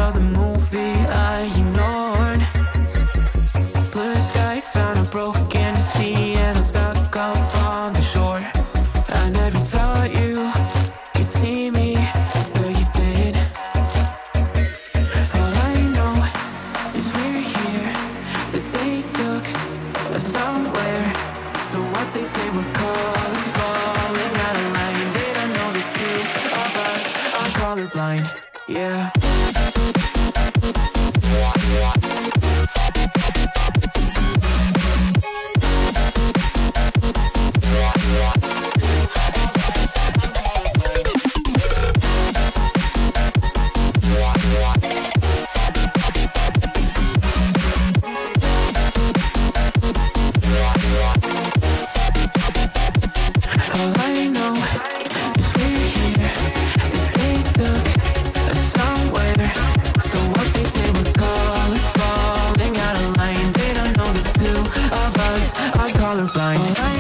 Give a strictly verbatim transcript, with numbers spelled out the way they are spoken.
of the movie I ignored. Blue skies on a broken sea, and I'm stuck up on the shore. I never thought you could see me, but you did. All I know is we're here, that they took us somewhere. So what they say we're called is falling out of line. They don't know the two of us are colorblind, yeah. All I know is we're here, that they took us somewhere. So what they say we're called is falling out of line. They don't know the two of us are colorblind.